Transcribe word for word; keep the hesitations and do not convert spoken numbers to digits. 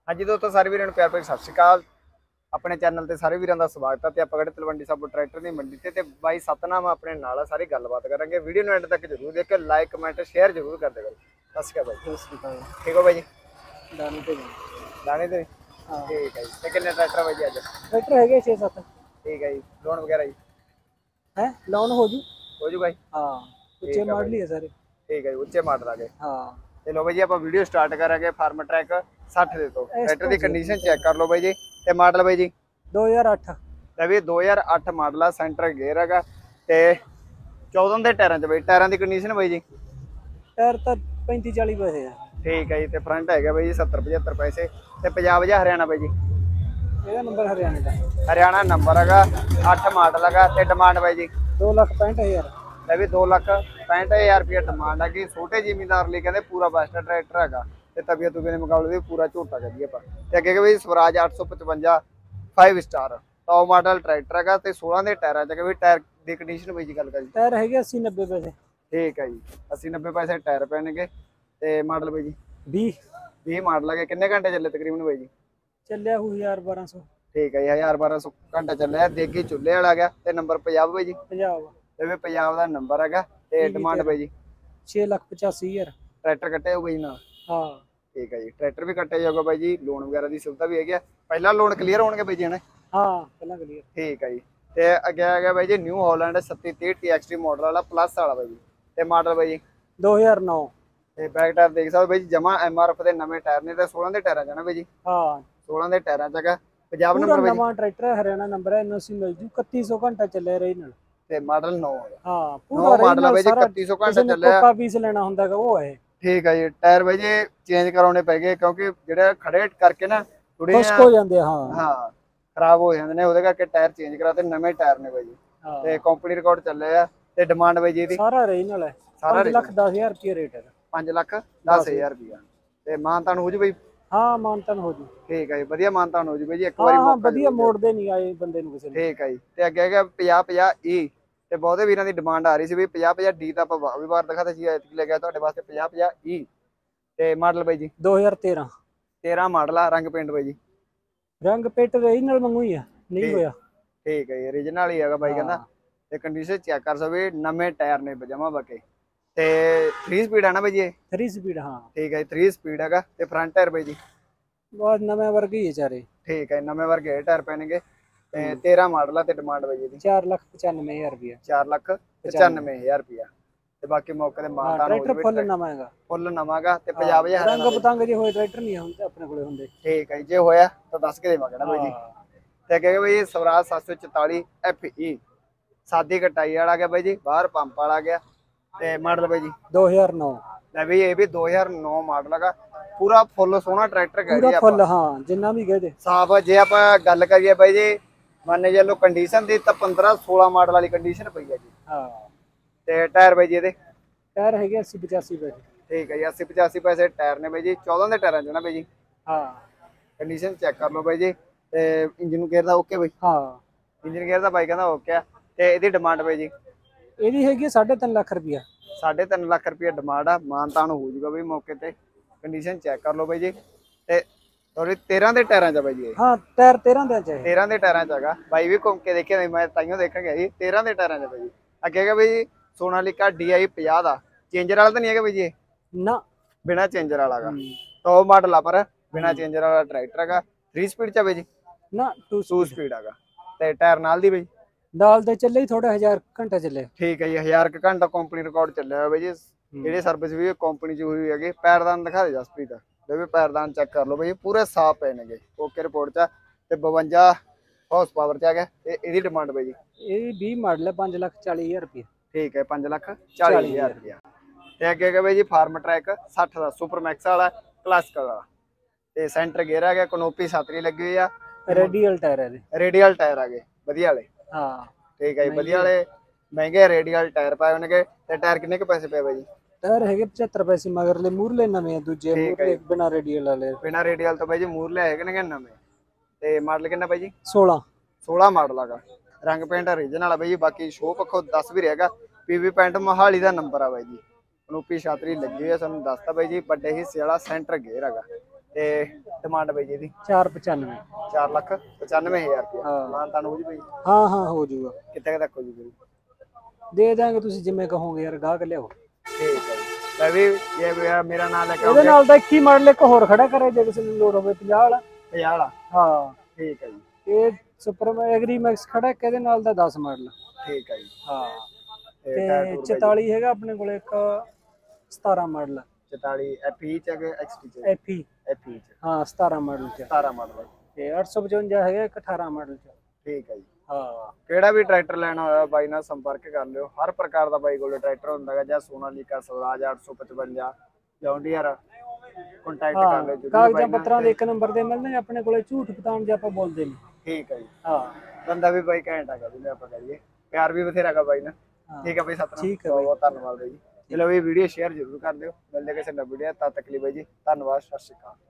हाँ जी दोस्तों, सारे वीरों प्यार भरी सत श्री अकाल। अपने चैनल ते सारे वीरों का स्वागत है। आप खड़े तलवंडी साबो ट्रैक्टर की मंडी ते बाई सतनाम अपने नाल सारी गलबात करेंगे। वीडियो एंड तक जरूर देखिए, लाइक कमेंट शेयर जरूर कर देगा। सत श्री अकाल भाई, ठीक हो भाई जी? दाने ते दाने ते हाँ ठीक है जी। कितने ट्रैक्टर भाई जी अज? ट्रैक्टर है छे सत्त। ठीक है जी। लोन वगैरह जी है लोन हो जू हो जू भाई? हाँ ठीक उच्चे है मॉडल भाई। ही है सारे। ठीक है जी, उच्चे मॉडल आ गए। हाँ चलो भाई जी, आप वीडियो स्टार्ट करेंगे। फार्म ट्रैक साठ दे दो। इस ट्रैक्टर तो की कंडीशन चेक कर लो भाई जी। ते मॉडल भाई जी दो हजार अठ भी दो हज़ार अठ मॉडल आ। सेंटर गेयर है ते चौदह के टायरों च भाई। टायरों की कंडीशन भाई जी टायर तो पैंती चाली पैसे है। ठीक है जी। ते फ्रंट है भाई जी सत्तर पचहत्तर पैसे ते पंजाब जा हरियाणा भाई जी। ਇਹਦਾ नंबर हरियाणा का हरियाणा नंबर है, अठ मॉडल है ते डिमांड भाई जी दो लाख पैंठ हज़ार। ले भी दो लख पैंठ हज़ार रुपया डिमांड है कि छोटे जिमीदार लिए कहते पूरा बेस्ट ट्रैक्टर है। ते तबीयत तुबीयत के मुकाबले भी पूरा झोटा करिए पर ते अगे भाई स्वराज अठ सौ पचवंजा five star top model tractor है ते सोलह के टायर च भी। टायर की कंडीशन भाई जी गल करी टायर है अस्सी नब्बे पैसे। ठीक है जी। अस्सी नब्बे पैसे टायर पैणगे ते मॉडल भाई जी बीस बीस मॉडल है। किन्ने घंटे चले तकरीबन भाई जी? ਚੱਲਿਆ ਹੂ ਹਜ਼ਾਰ ਬਾਰਾਂ ਸੌ। ठीक है जी, हज़ार बारह सौ घंटा चलिया। देगी चूल्हे वाला गया ते नंबर पंजाब भाई जी ਪੰਜਾਬ ते भी पंजाब का नंबर है ते डिमांड भाई जी छे ਲੱਖ पचासी हज़ार। ट्रैक्टर कट्टे हो भाई ना? हाँ ठीक है जी। ट्रैक्टर भी कट्टे जाओगे भाई जी। लोन वगैरह की सुविधा भी है। पहला लोन क्लीयर होने भाई जी ने? हाँ ਪਹਿਲਾਂ ਕਲੀਅਰ। ठीक है जी। ते अगे आ गया भाई जी न्यू हॉलैंड सत्ती तीह टी एक्स टी मॉडल वाला प्लस वाला भाई जी ते मॉडल भाई जी दो हज़ार नौ। ते बैक टायर देख सकते भाई जमा एम आर एफ के नवे टायर ने ते सोलह के टायर च ना भाई जी। हाँ सोलह के टायर च पंजाब पूरा नंबर भाई जी नवा ट्रैक्टर है। हरियाणा नंबर है। एनओसी मिल जू इकत्ती सौ घंटा ਚੱਲਿਆ ਰਹੀ ਨਾਲ। ते मॉडल नौ हाँ नौ पूरा मॉडल है भाई जी। सारा इकत्ती सौ घंटा ਕਿਸੇ ਨੇ ਚੱਲਿਆ। ਕੋਕਾ पीस लेना ਹੁੰਦਾ है वो है। ठीक है जी। टायर भाई जी चेंज कराने पै गए क्योंकि ਜਿਹੜੇ ਖੜੇ ਕਰਕੇ ਨਾ ਥੋੜੇ ਖੁਸ਼ਕ ਹੋ ਜਾਂਦੇ ਹਾਂ। ਹਾਂ ਖਰਾਬ ਹੋ ਜਾਂਦੇ ਨੇ, ਉਹਦੇ ਕਰਕੇ ਟਾਇਰ ਚੇਂਜ ਕਰਾਤੇ। ਨਵੇਂ ਟਾਇਰ ਨੇ ਬਾਈ ਜੀ ਹਾਂ ਤੇ ਕੰਪਨੀ ਰਿਕਾਰਡ ਚੱਲੇ ਆ। ਤੇ ਡਿਮਾਂਡ ਬਾਈ ਜੀ ਇਹਦੀ ਸਾਰਾ ਰੀਜਨਲ ਹੈ। ਸਾਰਾ पाँच लाख दस हज़ार रुपये रेट है। पाँच ਲੱਖ दस हज़ार ਰੁਪਿਆ ਤੇ ਮਾਨਤਾਨ ਹੋ ਜੂ ਬਾਈ? हाँ मानतन हो जू। ਠੀਕ ਹੈ ਜੀ। ਵਧੀਆ ਮਾਨਤਾਨ ਹੋ ਜੂ ਬਾਈ ਜੀ। ਇੱਕ हाँ ਵਾਰੀ हाँ ਮੌਕਾ बढ़िया मोड़ते नहीं आए बंदे ਨੂੰ ਕਿਸੇ ਨੂੰ। ਠੀਕ ਹੈ ਜੀ। ਤੇ ਅੱਗੇ ਹੈਗਾ ਪੰਜਾਹ ਪੰਜਾਹ ਈ ਤੇ ਬਹੁਤੇ ਵੀਰਾਂ ਦੀ ਡਿਮਾਂਡ ਆ ਰਹੀ ਸੀ ਵੀ ਪੰਜਾਹ ਪੰਜਾਹ ਡੀ ਤਾਂ ਆਪਾਂ ਵੀ ਵਾਰ ਦਿਖਾਤਾ ਸੀ। ਐਤਕੀ ਲੈ ਗਿਆ ਤੁਹਾਡੇ ਵਾਸਤੇ ਪੰਜਾਹ ਪੰਜਾਹ ਈ ਤੇ ਮਾਡਲ ਬਾਈ ਜੀ दो हज़ार तेरह तेरह ਮਾਡਲ ਆ। ਰੰਗ ਪੇਂਟ ਬਾਈ ਜੀ रंग पेट रीजनल मंगू ही है, नहीं होया। ठीक है जी। ओरिजिनल ही है बाई कहना। ते कंडीशन चेक कर सकते नवे टायर ने जमा बके ते थ्री स्पीड है ना भाई जी? थ्री स्पीड हाँ ठीक है। थ्री स्पीड है ते फ्रंट टायर भाई जी बहुत नवे वर्ग ही है सारे। ठीक है। नवे वर्गे टायर पैणगे ते तेरह मॉडल है ते डिमांड भाई जी चार लाख पचानवे हजार रुपया। चार लख पचानवे हजार रुपया ते बाकी मौके ते मानतान हो ट्रैक्टर फुल नवा हैगा। फुल नवागा ते पंजाब हज़ार रंग पतंग जे होए ट्रैक्टर नहीं हुंदे अपने कोले हुंदे। ठीक है। जे होया तो दस के देवांगे ना भाई जी। ते कहे भाई स्वराज सात सौ चौताली एफ ई सादी कटाई वाला गया भाई जी। बाहर पंप वाला गया ते मॉडल भाई जी दो हज़ार नौ। ले भी ये भी दो हज़ार नौ मॉडल है। पूरा फुल सोहना ट्रैक्टर कह पूरा फुल हाँ जिन्ना भी कहते साफ। जे आप गल करिए भाई जी मान चलो कंडीशन दी तो पंद्रह सोलह मॉडल वाली कंडीशन पई है जी। हाँ ते टायर भाई जी ये टायर है अस्सी पचासी पैसे। ठीक है जी। अस्सी पचासी पैसे टायर ने भाई जी। चौदह के टायर च ना भाई जी। हाँ कंडीशन चेक कर लो भाई जी। ते इंजन गेयर दा ओके भाई? हाँ इंजन गेयर दा भाई कहंदा ओके ते इहदी डिमांड भाई जी ਇਹਦੀ ਹੈਗੀ साढ़े तीन लाख रुपया। साढ़े तीन लाख रुपया डिमांड आ। मानतान हो जूगा भाई मौके ते। कंडीशन चेक कर लो भाई जी। ते सॉरी तेरह के टायर च भाई जी। हाँ टायर तेरह दे च है। तेरह के टायर च हैगा भाई भी घूम के देखे मैं ताइयों देखा गया जी। तेरह के टायर च भाई जी। अगे है भाई सोनालिका डी आई पचास का चेंजर वाला तो नहीं है भाई जी? ना बिना चेंजर वाला गा टॉप मॉडल आ पर बिना चेंजर वाला ट्रैक्टर है। थ्री स्पीड च भाई जी? ना टू टू स्पीड है ते टायर नाल दी भाई दाल दे चले ही थोड़ा हजार घंटा चले। ठीक है जी। हजार का घंटा कंपनी रिकॉर्ड चल रहा है भाई जी। जी सर्विस भी कंपनी च हुई है। पैरदान दिखा दे जसप्रीत भी पैरदान चेक कर लो भाई पूरे साफ पे ने ओके रिपोर्ट च बवंजा हॉर्स पावर च है। ਇਹਦੀ डिमांड भाई जी ਇਹ बीस मॉडल है पाँच लाख चालीस हजार रुपये। ठीक है। पाँच लाख चालीस हजार रुपया ते अगे है भाई जी फार्म ट्रैक साठ का सुपर मैक्स वाला क्लासिक वाला ते सेंटर गेयर है। कनोपी छतरी लगी हुई है। रेडियल टायर है। रेडियल टायर आ गए वधिया वाले। हाँ ठीक है जी। वधिया वाले महंगे रेडियल टायर पाए होने ते टायर किन्ने के पैसे पे भाई जी? टायर है पचहत्तर पैसे मगरले मूरले नवे हैं दूजे मूरले बिना रेडियल वाले। बिना रेडियल तो भाई जी मूरले है कि नवे ते मॉडल कितना भाई जी? सोलह सोलह मॉडल है। रंग पेंट ओरिजिनल है भाई जी। बाकी शो पक्षों दस भी रहेगा। पीवी पेंट मोहाली का नंबर है भाई जी। कनोपी छातरी लगी हुई है सानू दसता भाई जी। बड़े हिस्से वाला सेंटर गेयर है ਤੇ ਡਿਮਾਂਡ ਬਈ ਜੀ ਇਹਦੀ ਚਾਰ ਪਚਾਨਵੇਂ। ਚਾਰ ਲੱਖ ਪਚਾਨਵੇਂ ਹਜ਼ਾਰ ਰੁਪਏ ਹਾਂ। ਮਾਨ ਤਾਨ ਹੋ ਜੀ ਬਈ ਹਾਂ ਹਾਂ ਹੋ ਜਾਊਗਾ। ਕਿੱਥੇ ਕੁ ਤੱਕ ਹੋ ਜੂਗੀ? ਦੇ ਦਾਂਗੇ ਤੁਸੀਂ ਜਿਵੇਂ ਕਹੋਗੇ ਯਾਰ, ਗਾਹਕ ਲਿਆਓ। ਠੀਕ ਹੈ ਜੀ। ਲੈ ਵੀ ਇਹ ਵੀ ਮੇਰਾ ਨਾਮ ਲੈ ਕੇ ਇਹਦੇ ਆਉਂਗੇ ਨਾਲ ਤਾਂ ਇੱਕੀ ਮਾਡਲ ਇੱਕ ਹੋਰ ਖੜਾ ਕਰੇ ਜੇ ਕਿਸੇ ਨੂੰ ਲੋੜ ਹੋਵੇ, ਪੰਜਾਹ ਵਾਲਾ। ਪੰਜਾਹ ਵਾਲਾ ਹਾਂ ਠੀਕ ਹੈ ਜੀ। ਇਹ ਸੁਪਰ ਐਗਰੀ ਮੈਕਸ ਖੜਾ ਇੱਕ, ਇਹਦੇ ਨਾਲ ਦਾ ਦਸ ਮਾਡਲ। ਠੀਕ ਹੈ ਜੀ। ਹਾਂ ਤੇ ਤੇ ਟਾਇਰ ਟੂਰ ਬਾਈ ਜੀ? ਚੁਤਾਲੀ ਹੈਗਾ ਆਪਣੇ ਕੋਲ ਇੱਕ, ਸਤਾਰਾਂ ਮਾਡਲ। ਚੁਤਾਲੀ ਐਫ ਈ ਚ ਹੈ ਐਕਸ ਟੀ ਚ? F E. ਐਫ ਈ ਚ ਹਾਂ ਸਤਾਰਾਂ ਮਾਡਲ ਚ। ਸਤਾਰਾਂ ਮਾਡਲ ਤੇ ਅੱਠ ਸੌ ਪਚਵੰਜਾ ਹੈਗਾ ਇੱਕ, ਅਠਾਰਾਂ ਮਾਡਲ ਚ। ਠੀਕ ਹੈ ਜੀ। ਹਾਂ ਕਿਹੜਾ ਵੀ ਟਰੈਕਟਰ ਲੈਣਾ ਹੋਇਆ ਬਾਈ ਨਾਲ ਸੰਪਰਕ ਕਰ ਲਿਓ। ਹਰ ਪ੍ਰਕਾਰ ਦਾ ਬਾਈ ਕੋਲ ਟਰੈਕਟਰ ਹੁੰਦਾ ਹੈ, ਜਾਂ ਸੋਨਾਲੀਕਾ, ਸਵਰਾਜ ਅੱਠ ਸੌ ਪਚਵੰਜਾ, ਜੌਂਡੀਅਰ, ਕੰਟੈਕਟ ਕਰ ਲਿਓ ਜਰੂਰ ਕਾਗਜ਼ਾਂ ਬਾਈ ਨਾਲ। ਪੱਤਰਾਂ ਦੇ ਇੱਕ ਨੰਬਰ ਦੇ ਮਿਲਦੇ ਆਪਣੇ ਕੋਲੇ, ਝੂਠ ਪਤਾਣ ਜੇ ਆਪਾਂ ਬੋਲਦੇ ਨਹੀਂ। ਠੀਕ ਹੈ ਜੀ। ਹਾਂ ਬੰਦਾ ਵੀ ਬਾਈ ਘੈਂਟ ਹੈਗਾ ਜਿਵੇਂ ਆਪਾਂ ਕਹੀਏ, ਪਿਆਰ ਵੀ ਬਥੇਰਾ ਹੈਗਾ ਬਾਈ ਨਾਲ। ਹਾਂ। ਠੀਕ ਹੈ ਬਾਈ ਸਤਨਾਮ, ਠੀਕ ਹੈ ਬਹੁਤ ਬਾਈ। ਬਹੁਤ ਧੰਨਵਾਦ ਬਾਈ ਜੀ। ਚਲੋ ਵੀ ਵੀਡੀਓ ਸ਼ੇਅਰ ਜ਼ਰੂਰ ਕਰ ਦਿਓ। ਮਿਲਦੇ ਕਿਸੇ ਨਵੀਂ ਵੀਡੀਓ, ਤਦ ਤੱਕ ਲਈ ਬਾਈ ਜੀ ਧੰਨਵਾਦ, ਸਤਿ ਸ਼੍ਰੀ ਅਕਾਲ।